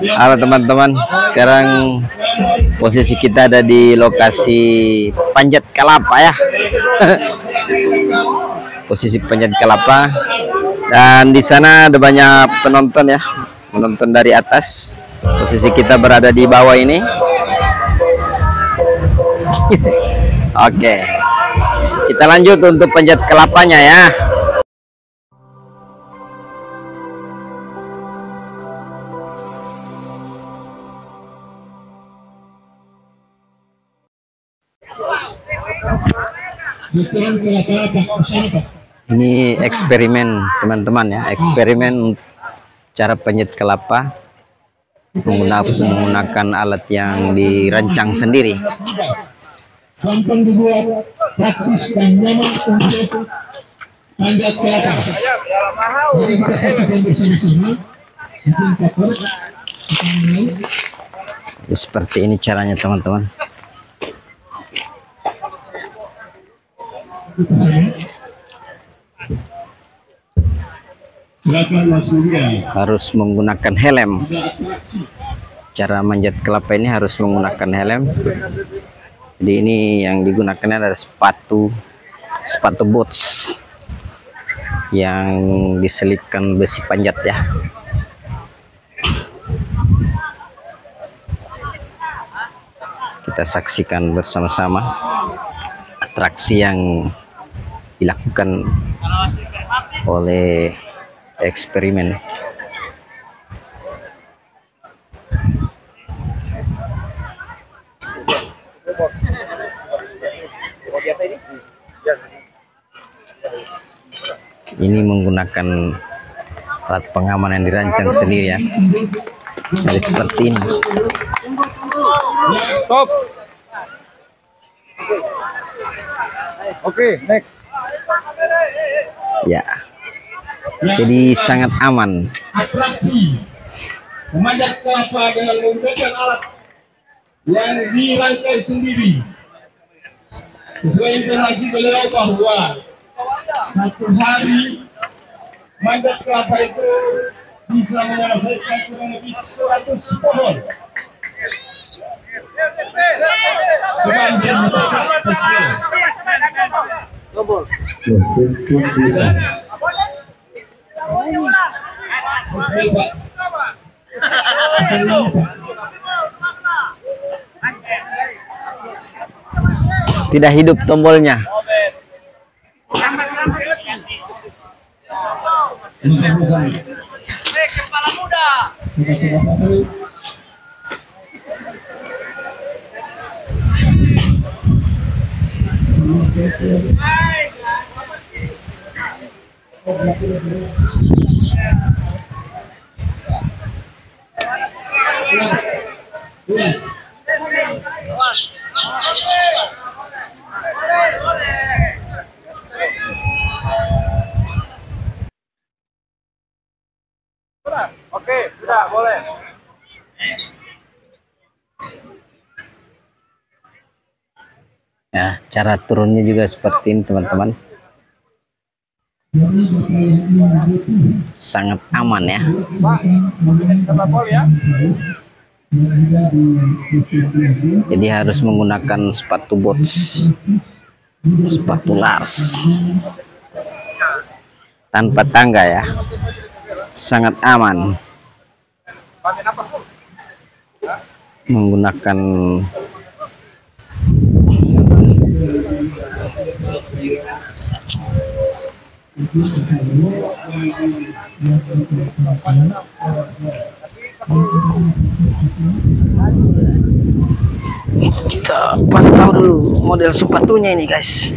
Halo teman-teman, sekarang posisi kita ada di lokasi Panjat Kelapa ya. Posisi Panjat Kelapa, dan di sana ada banyak penonton ya, menonton dari atas. Posisi kita berada di bawah ini. Oke, kita lanjut untuk Panjat Kelapanya ya. Ini eksperimen teman-teman ya, eksperimen cara panjat kelapa menggunakan alat yang dirancang sendiri. Gampang dibuat, praktis dan nyaman untuk panjat kelapa. Mari kita saksikan bersama-sama. Seperti ini caranya teman-teman. Harus menggunakan helm. Cara manjat kelapa ini harus menggunakan helm. Jadi ini yang digunakan adalah sepatu boots yang diselipkan besi panjat ya. Kita saksikan bersama-sama atraksi yang dilakukan oleh eksperimen. Ini menggunakan alat pengaman yang dirancang sendiri ya. Jadi seperti ini. Stop. Oke, next. Ya. Jadi sangat aman. Atraksi memanjat kelapa dengan menggunakan alat yang dirangkai sendiri. Sesuai informasi beliau bahwa satu hari manjat kelapa itu bisa menyelesaikan kurang lebih 100 pohon. Tidak hidup tombolnya. Kepala muda. Oke, sudah boleh. Ya, cara turunnya juga seperti ini teman-teman. Sangat aman ya. Jadi harus menggunakan sepatu boots, sepatu Lars, tanpa tangga ya. Sangat aman. Menggunakan kita pantau dulu model sepatunya ini guys.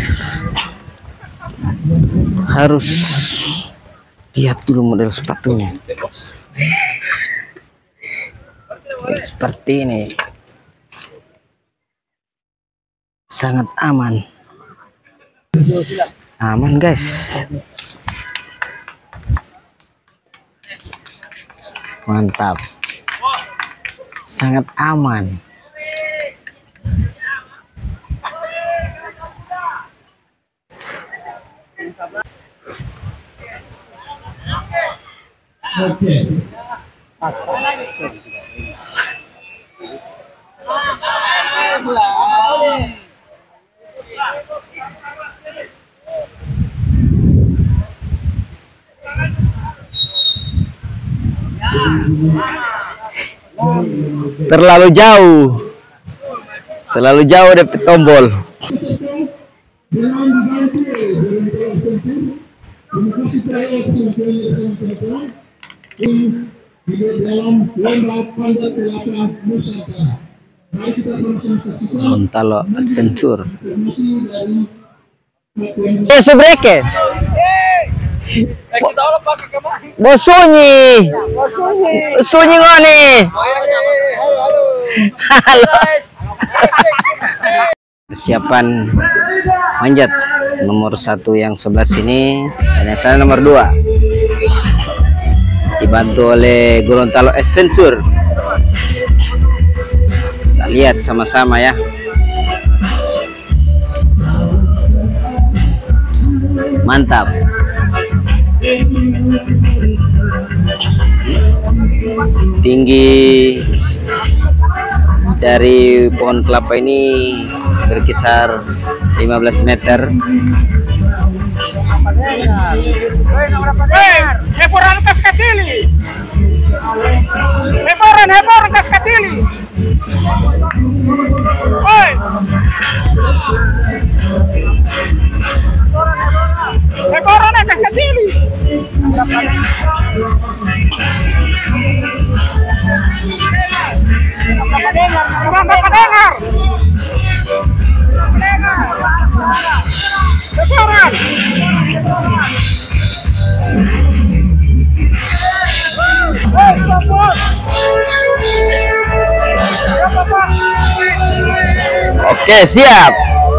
Harus lihat dulu model sepatunya. Seperti ini. Sangat aman. Aman guys. Mantap. Sangat aman. Oke. Terlalu jauh. Terlalu jauh dapet tombol. Gorontalo Adventure. Subreke. Kita udah pakai kemana? Bosunyi. Sunyi ngoni. Halo. Persiapan manjat nomor 1 yang sebelah sini dan yang sana nomor 2 dibantu oleh Gorontalo Adventure. Kita lihat sama-sama ya. Mantap. Tinggi dari pohon kelapa ini berkisar 15 meter. Heporan kas kecili. Heporan kas kecili. Oi. Heporan kas kecili. Dengar. Heporan. Oke, siap.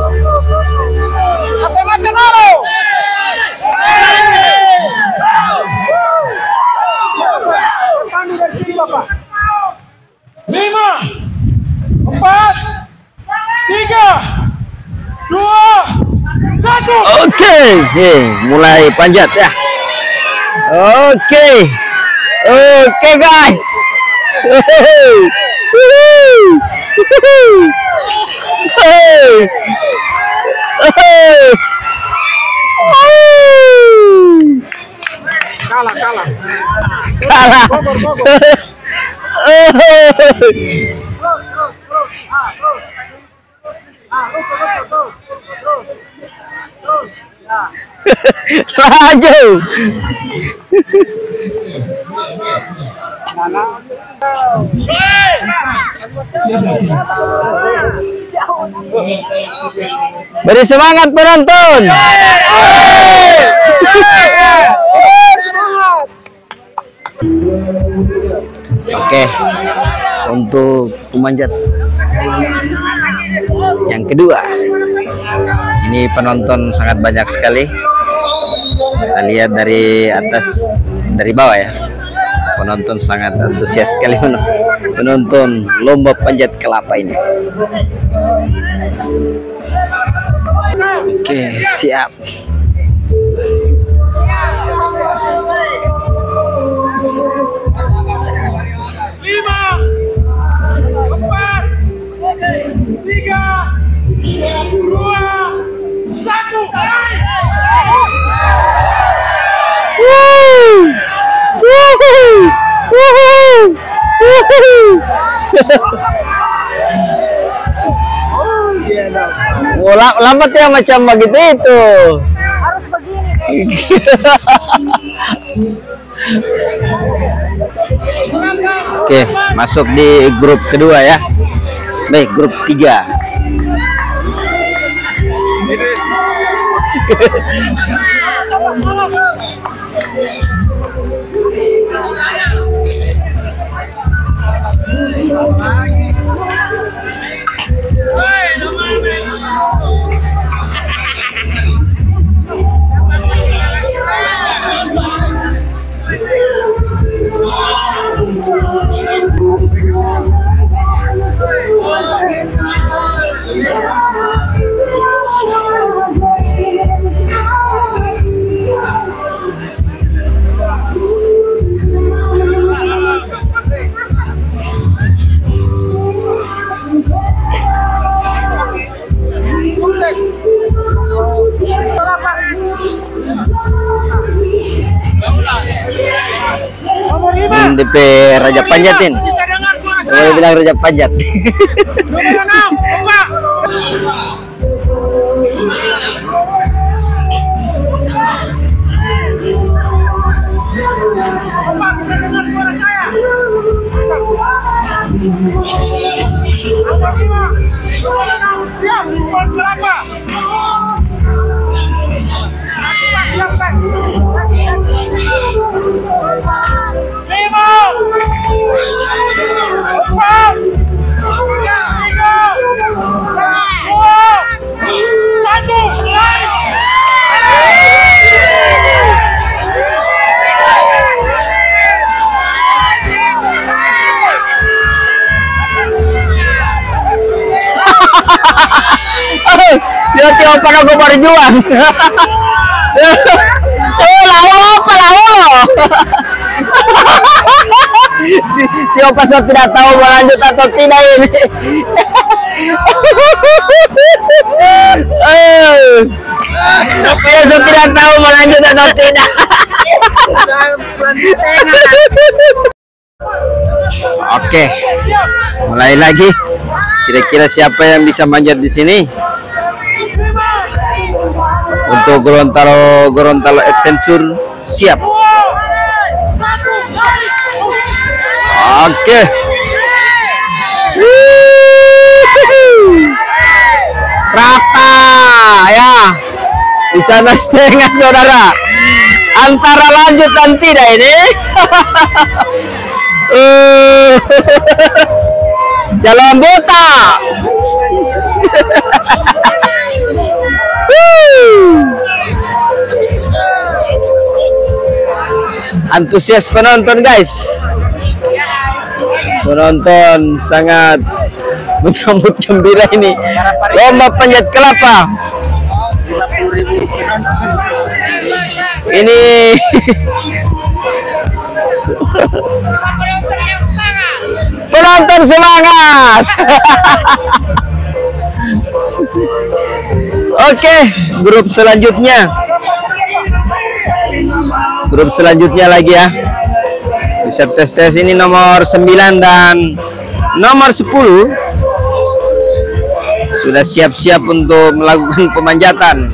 Lima, 4, 3, 2, 1. Oke, mulai panjat ya. Oke, guys. Kalah. Laju. Beri semangat penonton. Oke, untuk pemanjat yang kedua ini penonton sangat banyak sekali. Kita lihat dari atas, dari bawah ya, penonton sangat antusias sekali menonton lomba panjat kelapa ini. Oke, siap. Oh, lambat ya macam begitu itu. Harus begini. Oke, masuk di grup kedua ya. Baik, grup 3. DP Raja Panjatin. Bisa dengar suara Boleh saya. bilang Raja Panjat. Nomor 6, Pak. Pak, bisa dengar suara saya. Angka 5. Siap, Pak, berapa? Siap, Pak. 5, 4, 3, 2, 1, mulai. Dia tiap pada gue berjuang. Lalu. Tiap pas tidak tahu mau lanjut atau tidak ini. Dia tidak tahu mau lanjut atau tidak. Oke, mulai lagi. Kira-kira siapa yang bisa manjat di sini? Untuk Gorontalo Adventure siap. Oke. Rata ya. Di sana setengah saudara. Antara lanjut dan tidak ini. Jalan botak. Antusias penonton guys. Penonton sangat menyambut gembira ini. Lomba panjat kelapa. Ini penonton semangat. Oke, grup selanjutnya. Grup selanjutnya lagi ya. Bisa tes ini nomor 9 dan nomor 10 sudah siap-siap untuk melakukan pemanjatan.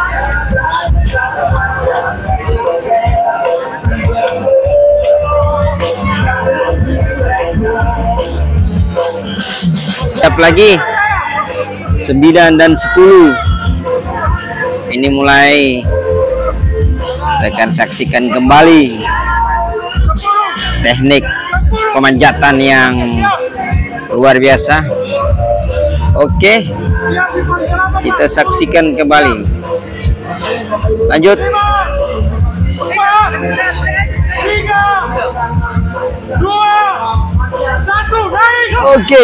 Siap lagi 9 dan 10. Ini mulai akan saksikan kembali teknik pemanjatan yang luar biasa. Oke, kita saksikan kembali. Lanjut. 5, 4, 3, 2, 1, naik. Oke.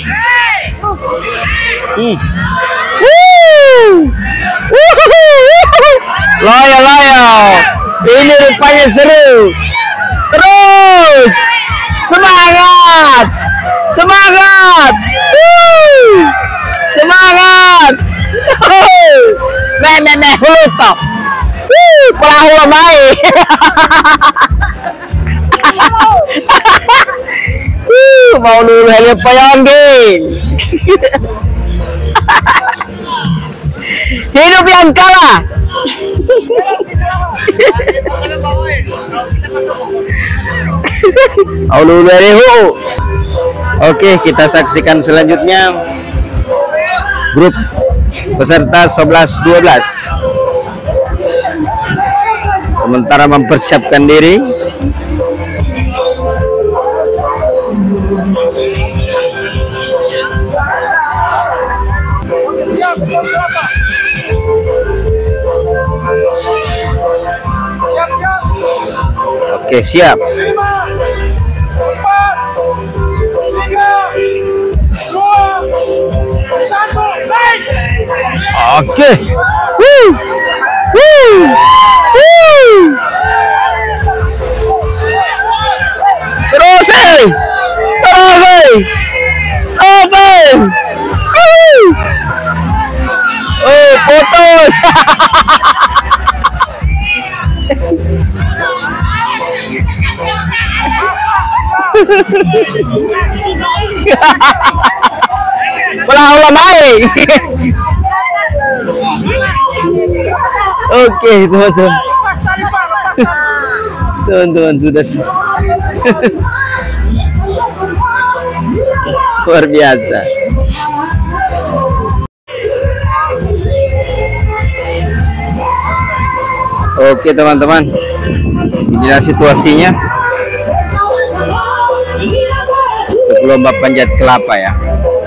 Loyo. Ini rupanya seru. Terus semangat. Semangat. Hulu top. Perahu lemai. Mau dulu hanya payangin. Hidup yang kalah. Oke, kita saksikan selanjutnya grup peserta 11-12 sementara mempersiapkan diri. Oke, siap. 5, 4, 3, 2, 1, naik. Oke. Terus. Oh, putus. Wala main. Oke, teman-teman. Teman-teman sudah luar biasa. Oke, teman-teman. Inilah situasinya. Untuk lomba panjat kelapa ya.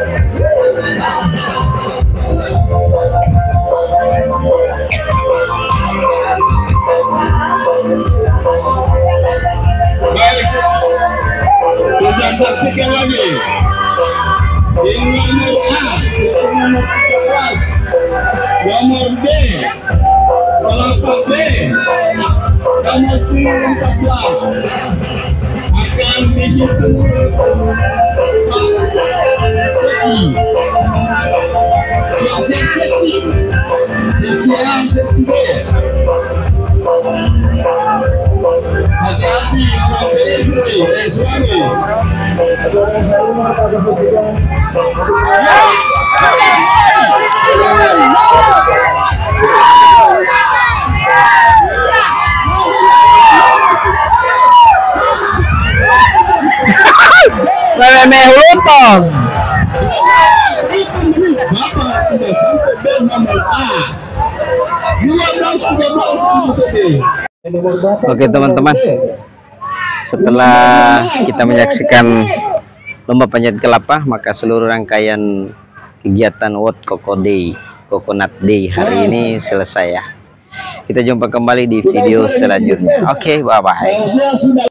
Kita saksikan lagi. Ini nomor A, nomor 13, nomor B, kelapa B, nomor 14 akan dijemput Pak Seti. Hati-hati orang Suami. Remeh lutong. Bapak tidak sampai bel nomor A. 12-13 Oke, teman-teman. Setelah kita menyaksikan lomba panjat kelapa, maka seluruh rangkaian kegiatan World Coconut Day hari ini selesai ya. Kita jumpa kembali di video selanjutnya. Oke, bye-bye. Saya sudah